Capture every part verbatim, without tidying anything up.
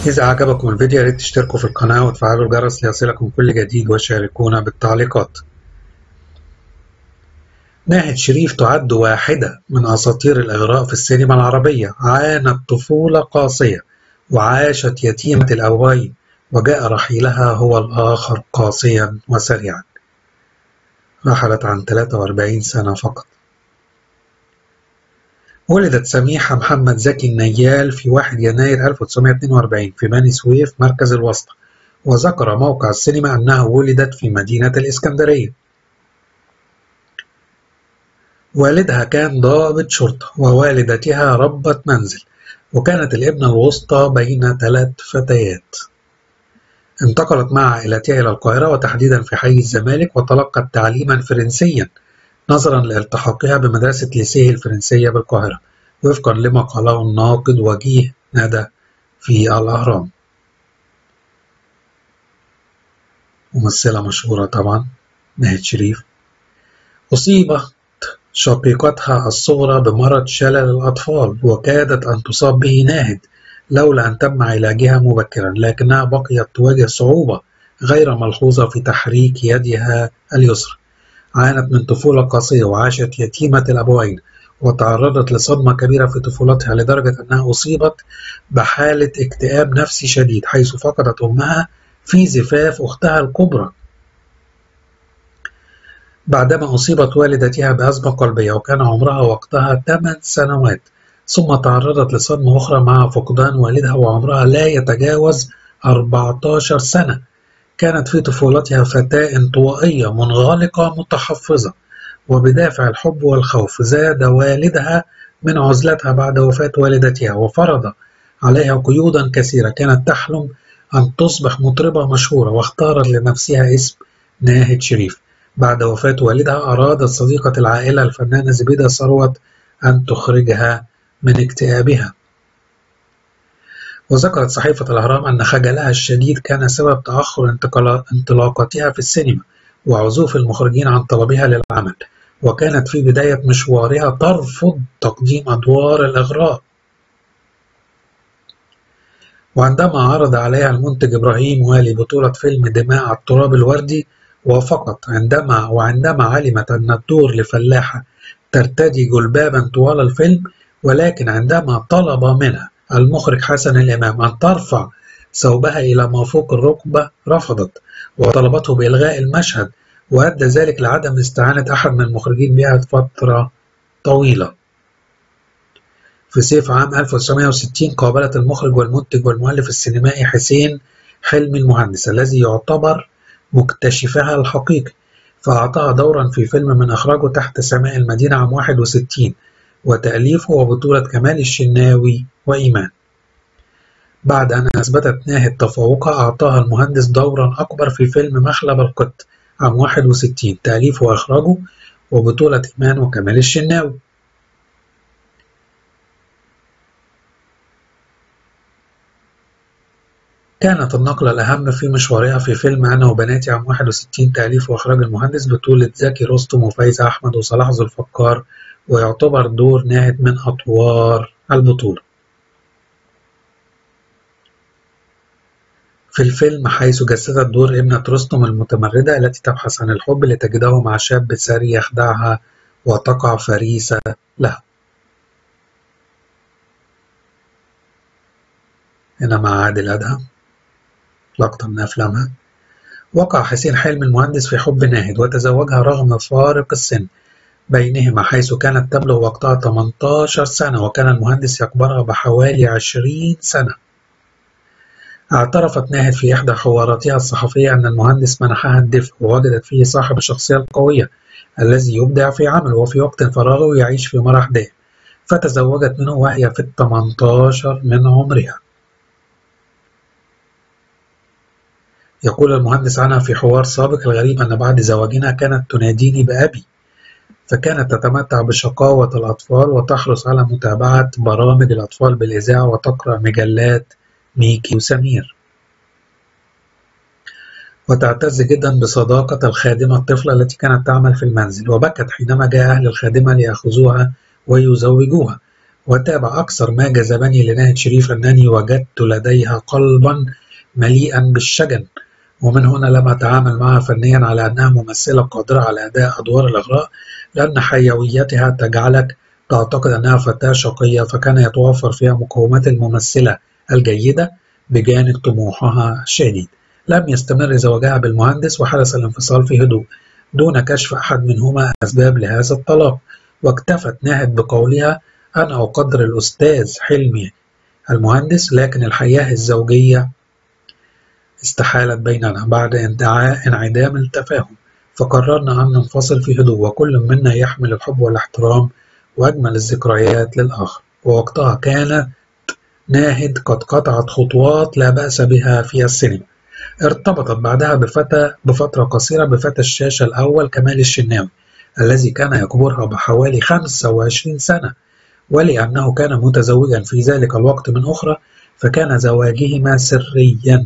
إذا عجبكم الفيديو يا ريت تشتركوا في القناة وتفعلوا الجرس ليصلكم كل جديد وشاركونا بالتعليقات. ناهد شريف تعد واحدة من أساطير الإغراء في السينما العربية. عانت طفولة قاسية وعاشت يتيمة الأبوين، وجاء رحيلها هو الآخر قاسيا وسريعا. رحلت عن ثلاثة وأربعين سنة فقط. ولدت سميحة محمد زكي النيال في واحد يناير ألف وتسعمائة واثنين وأربعين في بني سويف مركز الوسطى، وذكر موقع السينما أنها ولدت في مدينة الإسكندرية. والدها كان ضابط شرطة ووالدتها ربة منزل، وكانت الابنة الوسطى بين ثلاث فتيات. انتقلت مع عائلتها إلى القاهرة وتحديدا في حي الزمالك، وتلقت تعليما فرنسيا نظرا لالتحاقها بمدرسة ليسيه الفرنسية بالقاهرة، وفقا لما قاله الناقد وجيه ندى في الأهرام. ممثلة مشهورة طبعا ناهد شريف. أصيبت شقيقتها الصغرى بمرض شلل الأطفال، وكادت أن تصاب به ناهد لولا أن تم علاجها مبكرا، لكنها بقيت تواجه صعوبة غير ملحوظة في تحريك يدها اليسرى. عانت من طفولة قاسية وعاشت يتيمة الأبوين، وتعرضت لصدمة كبيرة في طفولتها لدرجة أنها أصيبت بحالة اكتئاب نفسي شديد، حيث فقدت أمها في زفاف أختها الكبرى بعدما أصيبت والدتها بأزمة قلبية، وكان عمرها وقتها ثمان سنوات. ثم تعرضت لصدمة أخرى مع فقدان والدها وعمرها لا يتجاوز أربعة عشر سنة. كانت في طفولتها فتاة انطوائية منغلقة متحفظة، وبدافع الحب والخوف زاد والدها من عزلتها بعد وفاة والدتها، وفرض عليها قيودا كثيرة. كانت تحلم أن تصبح مطربة مشهورة، واختارت لنفسها اسم ناهد شريف. بعد وفاة والدها أرادت صديقة العائلة الفنانة زبيدة ثروت أن تخرجها من اكتئابها. وذكرت صحيفة الأهرام أن خجلها الشديد كان سبب تأخر انطلاقتها في السينما وعزوف المخرجين عن طلبها للعمل، وكانت في بداية مشوارها ترفض تقديم أدوار الإغراء. وعندما عرض عليها المنتج إبراهيم والي بطولة فيلم دماء على التراب الوردي وفقط عندما وعندما علمت أن الدور لفلاحة ترتدي جلبابا طوال الفيلم، ولكن عندما طلب منها المخرج حسن الإمام أن ترفع ثوبها إلى ما فوق الركبة رفضت، وطلبته بإلغاء المشهد، وأدى ذلك لعدم استعانة أحد من المخرجين بها فترة طويلة. في صيف عام ألف وتسعمائة وستين قابلت المخرج والمنتج والمؤلف السينمائي حسين حلمي المهندس الذي يعتبر مكتشفها الحقيقي، فأعطاها دورا في فيلم من إخراجه تحت سماء المدينة عام واحد وستين، وتأليفه وبطولة كمال الشناوي وإيمان. بعد أن أثبتت ناهد تفوقها أعطاها المهندس دورا أكبر في فيلم مخلب القط عام واحد وستين، تأليفه وإخراجه وبطولة إيمان وكمال الشناوي. كانت النقلة الأهم في مشوارها في فيلم أنا وبناتي عام واحد وستين، تأليف وإخراج المهندس، بطولة زكي رستم وفايزة أحمد وصلاح ذو الفقار، ويعتبر دور ناهد من أطوار البطولة. في الفيلم حيث جسدت دور ابنة رستم المتمردة التي تبحث عن الحب لتجده مع شاب ثري يخدعها وتقع فريسة له. هنا مع عادل أدهم لقطة من أفلامها. وقع حسين حلمي المهندس في حب ناهد وتزوجها رغم فارق السن بينهما، حيث كانت تبلغ وقتها ثمانية عشر سنة، وكان المهندس يكبرها بحوالي عشرين سنة. اعترفت ناهد في إحدى حواراتها الصحفية أن المهندس منحها الدفء، ووجدت فيه صاحب الشخصية القوية الذي يبدع في عمله، وفي وقت فراغه يعيش في مرح دائم، فتزوجت منه وهي في الثامنة عشر من عمرها. يقول المهندس عنها في حوار سابق: الغريب أن بعد زواجنا كانت تناديني بأبي، فكانت تتمتع بشقاوة الأطفال وتحرص على متابعة برامج الأطفال بالإذاعة وتقرأ مجلات ميكي وسمير، وتعتز جدا بصداقة الخادمة الطفلة التي كانت تعمل في المنزل، وبكت حينما جاء أهل الخادمة ليأخذوها ويزوجوها، وتابع: أكثر ما جذبني لناهد شريف أنني وجدت لديها قلبا مليئا بالشجن، ومن هنا لم أتعامل معها فنيا على أنها ممثلة قادرة على أداء أدوار الإغراء، لأن حيويتها تجعلك تعتقد أنها فتاة شقية، فكان يتوفر فيها مقومات الممثلة الجيدة بجانب طموحها الشديد. لم يستمر زواجها بالمهندس، وحدث الانفصال في هدوء دون كشف أحد منهما أسباب لهذا الطلاق، واكتفت ناهد بقولها: أنا أقدر الأستاذ حلمي المهندس، لكن الحياة الزوجية استحالت بيننا بعد انعدام التفاهم، فقررنا أن ننفصل في هدوء، وكل منا يحمل الحب والاحترام وأجمل الذكريات للآخر. ووقتها كانت ناهد قد قطعت خطوات لا بأس بها في السينما. ارتبطت بعدها بفتى بفترة قصيرة بفتى الشاشة الأول كمال الشناوي، الذي كان يكبرها بحوالي خمسة وعشرين سنة، ولأنه كان متزوجا في ذلك الوقت من أخرى فكان زواجهما سريا.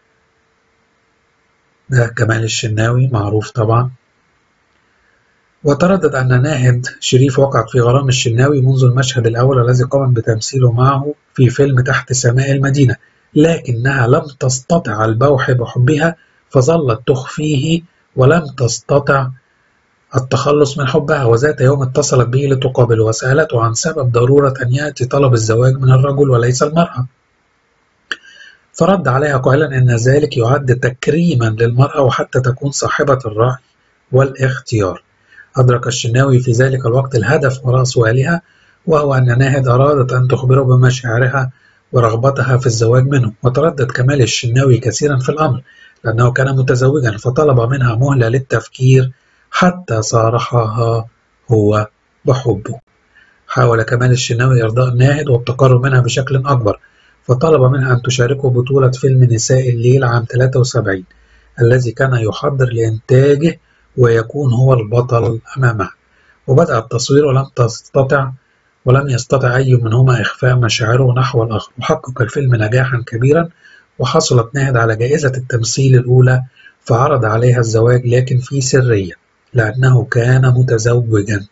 ده كمال الشناوي معروف طبعا. وتردد أن ناهد شريف وقعت في غرام الشناوي منذ المشهد الأول الذي قامت بتمثيله معه في فيلم تحت سماء المدينة، لكنها لم تستطع البوح بحبها فظلت تخفيه ولم تستطع التخلص من حبها. وذات يوم اتصلت به لتقابله وسألته عن سبب ضرورة أن يأتي طلب الزواج من الرجل وليس المرأة، فرد عليها قائلا إن ذلك يعد تكريما للمرأة وحتى تكون صاحبة الرأي والاختيار. أدرك الشناوي في ذلك الوقت الهدف وراء سؤالها، وهو أن ناهد أرادت أن تخبره بمشاعرها ورغبتها في الزواج منه. وتردد كمال الشناوي كثيرا في الأمر لأنه كان متزوجا، فطلب منها مهلة للتفكير حتى صارحها هو بحبه. حاول كمال الشناوي إرضاء ناهد والتقرب منها بشكل أكبر، فطلب منها أن تشاركه بطولة فيلم نساء الليل عام ثلاثة وسبعين الذي كان يحضر لإنتاجه ويكون هو البطل أمامها. وبدأ التصوير ولم تستطع ولم يستطع أي منهما إخفاء مشاعره نحو الآخر، وحقق الفيلم نجاحا كبيرا، وحصلت ناهد على جائزة التمثيل الأولى، فعرض عليها الزواج لكن في سرية لأنه كان متزوجا.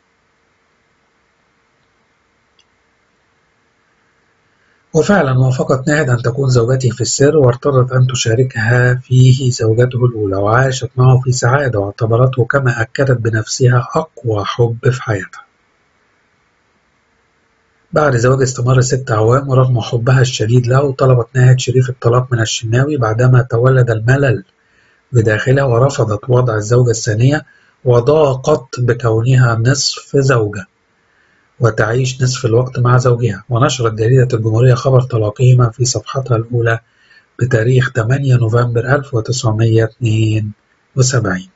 وفعلا وافقت ناهد أن تكون زوجته في السر، وارتضت أن تشاركها فيه زوجته الأولى، وعاشت معه في سعادة، واعتبرته كما أكدت بنفسها أقوى حب في حياتها. بعد زواج استمر ست أعوام، ورغم حبها الشديد له طلبت ناهد شريف الطلاق من الشناوي بعدما تولد الملل بداخلها، ورفضت وضع الزوجة الثانية، وضاقت بكونها نصف زوجة وتعيش نصف الوقت مع زوجها. ونشرت جريدة الجمهورية خبر طلاقهما في صفحتها الأولى بتاريخ ثمانية نوفمبر ألف وتسعمائة واثنين وسبعين.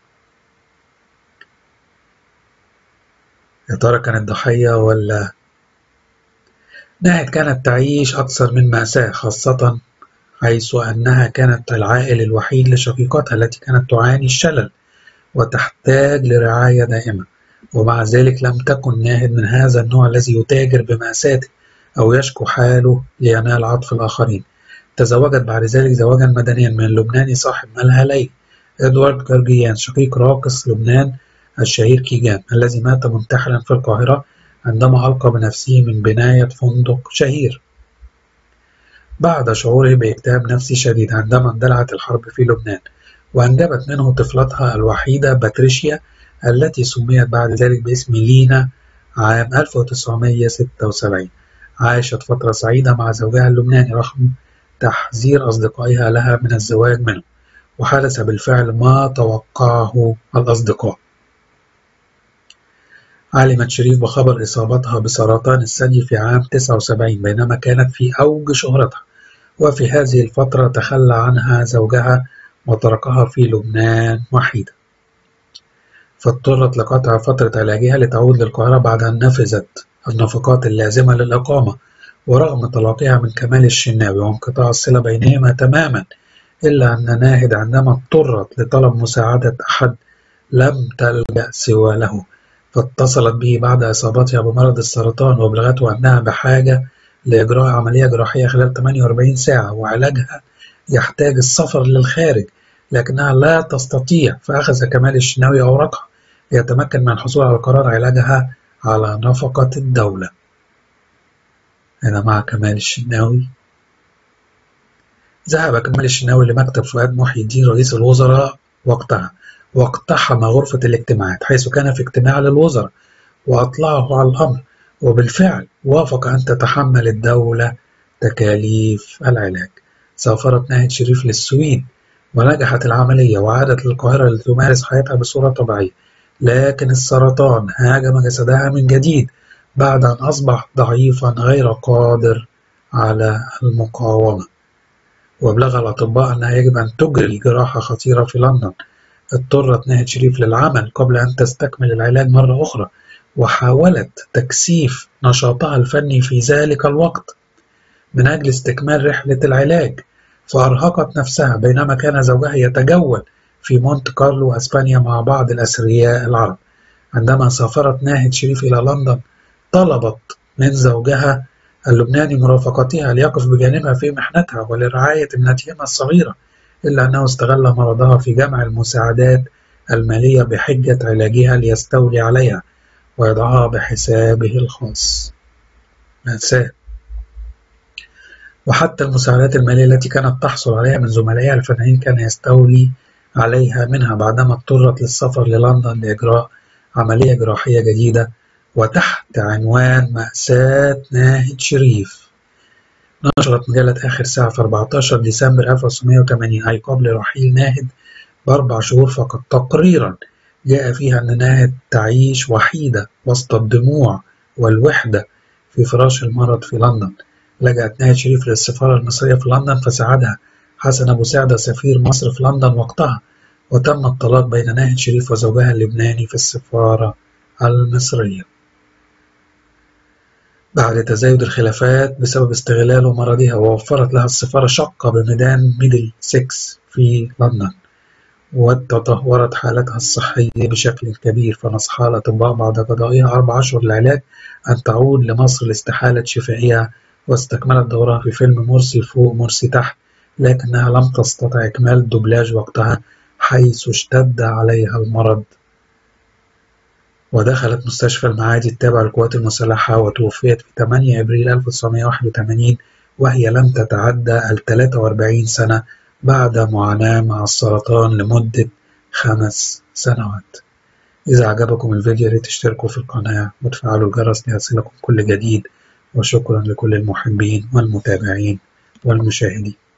يا ترى كانت ضحية ولا؟ ناهد كانت تعيش أكثر من مأساة، خاصة حيث أنها كانت العائل الوحيد لشقيقتها التي كانت تعاني الشلل وتحتاج لرعاية دائمة. ومع ذلك لم تكن ناهد من هذا النوع الذي يتاجر بمأساته أو يشكو حاله لينال عطف الآخرين. تزوجت بعد ذلك زواجا مدنيا من اللبناني صاحب مالها ليلى إدوارد جرجيان، شقيق راقص لبنان الشهير كيجان، الذي مات منتحلا في القاهرة عندما ألقى بنفسه من بناية فندق شهير بعد شعوره باكتئاب نفسي شديد عندما اندلعت الحرب في لبنان، وأنجبت منه طفلتها الوحيدة باتريشيا التي سميت بعد ذلك باسم لينا عام ألف وتسعمائة وستة وسبعين. عاشت فترة سعيدة مع زوجها اللبناني رغم تحذير أصدقائها لها من الزواج منه، وحدث بالفعل ما توقعه الأصدقاء. علمت شريف بخبر إصابتها بسرطان الثدي في عام تسعة وسبعين بينما كانت في أوج شهرتها، وفي هذه الفترة تخلى عنها زوجها وتركها في لبنان وحيدة، فاضطرت لقطع فترة علاجها لتعود للقاهرة بعد أن نفذت النفقات اللازمة للإقامة، ورغم طلاقها من كمال الشناوي وانقطاع الصلة بينهما تماما، إلا أن ناهد عندما اضطرت لطلب مساعدة أحد لم تلجأ سوى له، فاتصلت به بعد إصابتها بمرض السرطان وبلغته أنها بحاجة لإجراء عملية جراحية خلال ثمانية وأربعين ساعة، وعلاجها يحتاج السفر للخارج لكنها لا تستطيع، فأخذ كمال الشناوي أوراقها ليتمكن من الحصول على قرار علاجها على نفقة الدولة. هنا مع كمال الشناوي. ذهب كمال الشناوي لمكتب فؤاد محي الدين رئيس الوزراء وقتها، واقتحم غرفة الاجتماعات حيث كان في اجتماع للوزراء، وأطلعه على الأمر، وبالفعل وافق أن تتحمل الدولة تكاليف العلاج. سافرت ناهد شريف للسويد ونجحت العملية وعادت للقاهرة لتمارس حياتها بصورة طبيعية، لكن السرطان هاجم جسدها من جديد بعد أن أصبح ضعيفا غير قادر على المقاومة، وأبلغ الأطباء أنها يجب أن تجري جراحة خطيرة في لندن. اضطرت ناهد شريف للعمل قبل أن تستكمل العلاج مرة أخرى، وحاولت تكثيف نشاطها الفني في ذلك الوقت من أجل استكمال رحلة العلاج، فأرهقت نفسها بينما كان زوجها يتجول في مونت كارلو أسبانيا مع بعض الأثرياء العرب. عندما سافرت ناهد شريف إلى لندن طلبت من زوجها اللبناني مرافقتها ليقف بجانبها في محنتها ولرعاية ابنتهما الصغيرة، إلا أنه استغل مرضها في جمع المساعدات المالية بحجة علاجها ليستولي عليها ويضعها بحسابه الخاص. مأساة. وحتى المساعدات المالية التي كانت تحصل عليها من زملائها الفنانين كان يستولي عليها منها بعدما اضطرت للسفر للندن لإجراء عملية جراحية جديدة وتحت عنوان مأساة ناهد شريف. نشرت مجلة آخر ساعة في أربعتاشر ديسمبر ألف وتسعمائة وثمانين، أي قبل رحيل ناهد بأربع شهور فقط، تقريرا جاء فيها أن ناهد تعيش وحيدة وسط الدموع والوحدة في فراش المرض في لندن. لجأت ناهد شريف للسفارة المصرية في لندن فساعدها حسن أبو سعدة سفير مصر في لندن وقتها، وتم الطلاق بين ناهد شريف وزوجها اللبناني في السفارة المصرية بعد تزايد الخلافات بسبب استغلال مرضها، ووفرت لها السفارة شقة بميدان ميدل سكس في لندن، وتدهورت حالتها الصحية بشكل كبير، فنصحها الأطباء بعد قضائها أربع أشهر للعلاج أن تعود لمصر لاستحالة شفائها، واستكملت دورها في فيلم مرسي فوق مرسي تحت، لكنها لم تستطع إكمال الدوبلاج وقتها حيث اشتد عليها المرض، ودخلت مستشفى المعادي التابع للقوات المسلحة وتوفيت في ثمانية أبريل ألف وتسعمائة وواحد وثمانين وهي لم تتعدى الثلاث وأربعين سنة بعد معاناة مع السرطان لمدة خمس سنوات. إذا عجبكم الفيديو ياريت تشتركوا في القناة وتفعلوا الجرس ليصلكم كل جديد، وشكرا لكل المحبين والمتابعين والمشاهدين.